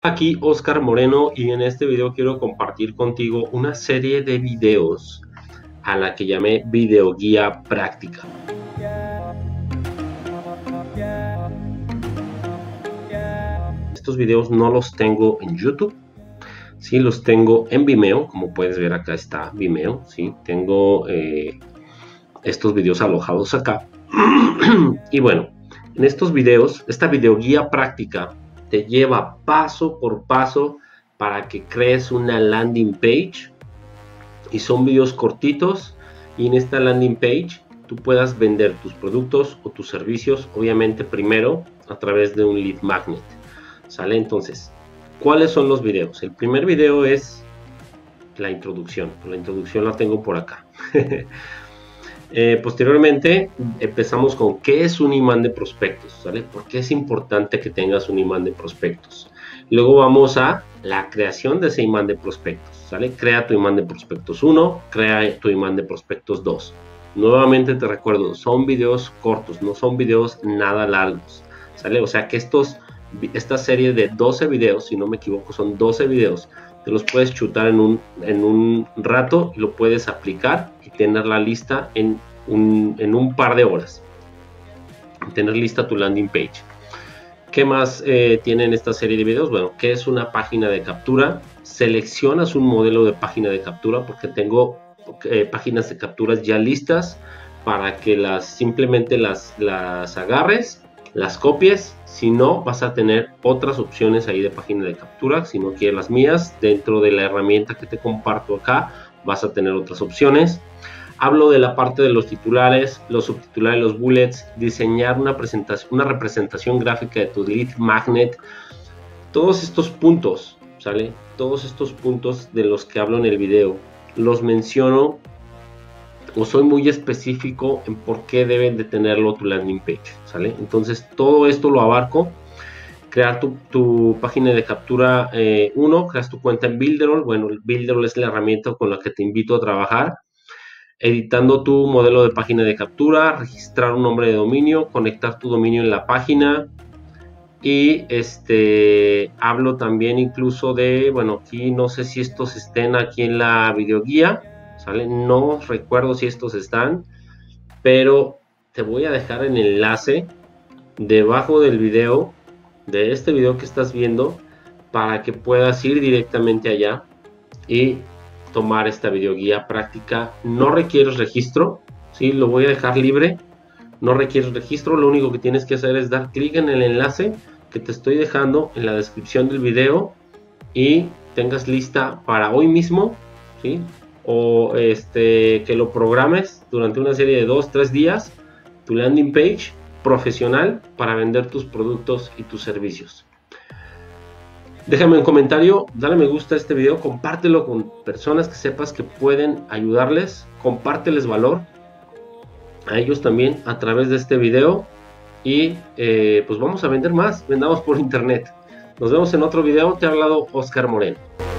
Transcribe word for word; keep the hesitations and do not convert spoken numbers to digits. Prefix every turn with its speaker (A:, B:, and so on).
A: Aquí Oscar Moreno y en este video quiero compartir contigo una serie de videos a la que llamé videoguía práctica. Estos videos no los tengo en YouTube, sí los tengo en Vimeo, como puedes ver acá está Vimeo, sí tengo eh, estos videos alojados acá. Y bueno, en estos videos, esta videoguía práctica te lleva paso por paso para que crees una landing page, y son videos cortitos, y en esta landing page tú puedas vender tus productos o tus servicios, obviamente primero a través de un lead magnet, ¿sale? Entonces, ¿cuáles son los videos? El primer video es la introducción, la introducción la tengo por acá. Eh, posteriormente empezamos con qué es un imán de prospectos, ¿sale? ¿Por qué es importante que tengas un imán de prospectos? Luego vamos a la creación de ese imán de prospectos, ¿sale? Crea tu imán de prospectos uno, crea tu imán de prospectos dos. Nuevamente te recuerdo, son videos cortos, no son videos nada largos, ¿sale? O sea que estos, esta serie de doce videos, si no me equivoco, son doce videos, te los puedes chutar en un, en un rato y lo puedes aplicar y tener la lista en un, en un par de horas. Tener lista tu landing page. ¿Qué más eh, tienen esta serie de videos? Bueno, ¿qué es una página de captura? Seleccionas un modelo de página de captura porque tengo eh, páginas de capturas ya listas para que las simplemente las, las agarres, las copies. Si no, vas a tener otras opciones ahí de página de captura. Si no quieres las mías, dentro de la herramienta que te comparto acá, vas a tener otras opciones. Hablo de la parte de los titulares, los subtitulares, los bullets, diseñar una presentación, una representación gráfica de tu lead magnet. Todos estos puntos, ¿sale? Todos estos puntos de los que hablo en el video, los menciono o soy muy específico en por qué deben de tenerlo tu landing page, ¿sale? Entonces todo esto lo abarco. Crear tu, tu página de captura uno, eh, creas tu cuenta en Builderall. Bueno, el Builderall es la herramienta con la que te invito a trabajar. Editando tu modelo de página de captura, registrar un nombre de dominio, conectar tu dominio en la página. Y este hablo también incluso de, bueno, aquí no sé si estos estén aquí en la videoguía, ¿sale? No recuerdo si estos están, pero te voy a dejar el enlace debajo del video, de este video que estás viendo, para que puedas ir directamente allá y tomar esta videoguía práctica. No requieres registro, ¿sí? Lo voy a dejar libre, no requieres registro. Lo único que tienes que hacer es dar clic en el enlace que te estoy dejando en la descripción del video y tengas lista para hoy mismo, ¿sí? O este, que lo programes durante una serie de dos, tres días, tu landing page profesional para vender tus productos y tus servicios. Déjame un comentario, dale me gusta a este video, compártelo con personas que sepas que pueden ayudarles, compárteles valor a ellos también a través de este video y eh, pues vamos a vender más, vendamos por internet. Nos vemos en otro video, te ha hablado Oscar Moreno.